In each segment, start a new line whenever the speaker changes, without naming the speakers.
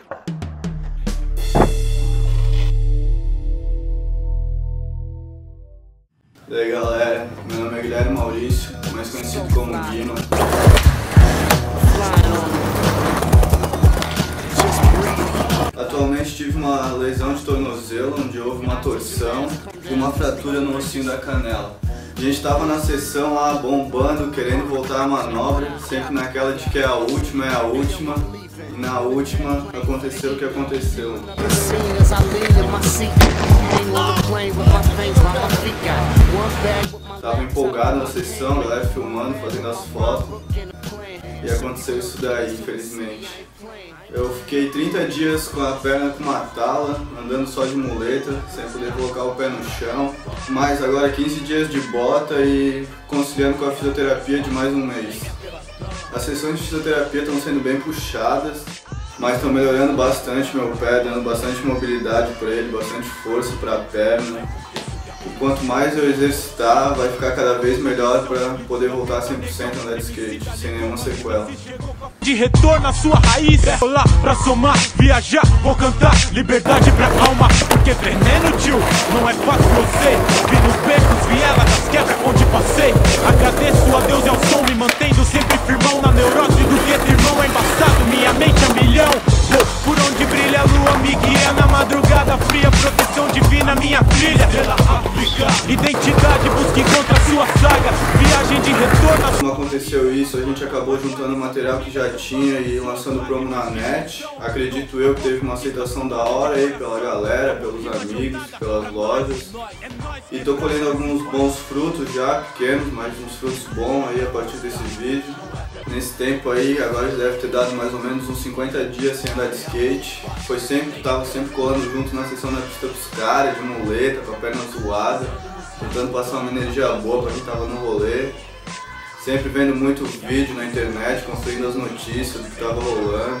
E aí galera, meu nome é Guilherme Maurício, mais conhecido como Guima. Atualmente tive uma lesão de tornozelo, onde houve uma torção e uma fratura no ossinho da canela. A gente estava na sessão lá bombando, querendo voltar à manobra, sempre naquela de que é a última, e na última aconteceu o que aconteceu. Tava empolgado na sessão, a galera filmando, fazendo as fotos, e aconteceu isso daí, infelizmente. Eu fiquei 30 dias com a perna com uma tala, andando só de muleta, sem poder colocar o pé no chão. Mas agora 15 dias de bota e conciliando com a fisioterapia de mais um mês. As sessões de fisioterapia estão sendo bem puxadas, mas estão melhorando bastante meu pé, dando bastante mobilidade para ele, bastante força para a perna. E quanto mais eu exercitar, vai ficar cada vez melhor para poder voltar 100% a andar de skate, sem nenhuma sequela.
De retorno à sua raiz, é lá pra somar, viajar, vou cantar, liberdade pra alma, porque veneno, tio, não é fácil eu sei, vi nos becos, viela das quebras onde passei, agradeço a Deus e ao som, me mantendo sempre firmão na neurose do gueto, irmão, é embaçado, minha mente é milhão, por onde brilha a lua me guia na madrugada fria, proteção divina, minha trilha, pela África, identidade, busca encontra a sua saga, viagem de retorno.
Como aconteceu isso, a gente acabou juntando material que já tinha e lançando promo na net. Acredito eu que teve uma aceitação da hora aí pela galera, pelos amigos, pelas lojas. E tô colhendo alguns bons frutos já, pequenos, mas uns frutos bons aí a partir desse vídeo. Nesse tempo aí, agora já deve ter dado mais ou menos uns 50 dias sem andar de skate. Tava sempre colando junto na sessão da pista pros caras, de muleta, com a perna zoada, tentando passar uma energia boa pra quem tava no rolê. Sempre vendo muito vídeo na internet, conferindo as notícias do que estava rolando.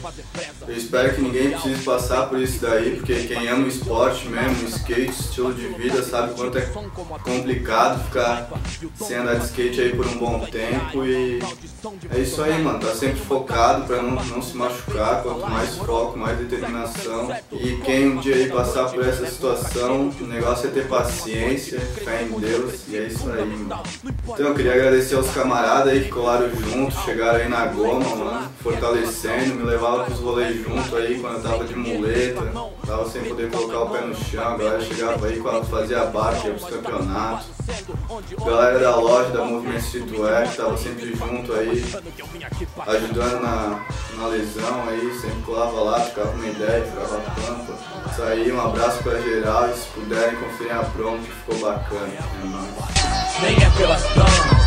Eu espero que ninguém precise passar por isso daí, porque quem ama o esporte mesmo, o skate, estilo de vida, sabe quanto é complicado ficar sem andar de skate aí por um bom tempo. E é isso aí, mano, tá sempre focado pra não se machucar, quanto mais foco, mais determinação. E quem um dia aí passar por essa situação, o negócio é ter paciência, fé em Deus, e é isso aí, mano. Então eu queria agradecer aos camaradas aí que colaram junto, chegaram aí na goma, mano, fortalecendo, me levavam pros rolês junto aí quando eu tava de muleta, tava sem poder colocar o pé no chão, a galera chegava aí, fazia barco, ia pros campeonatos. A galera da loja, da Movimento Streetwear, que tava sempre junto aí, ajudando na lesão aí, sempre colava lá, ficava uma ideia, ficava pampa. Isso aí, um abraço pra geral e se puderem conferir a promo que ficou bacana. É nóis.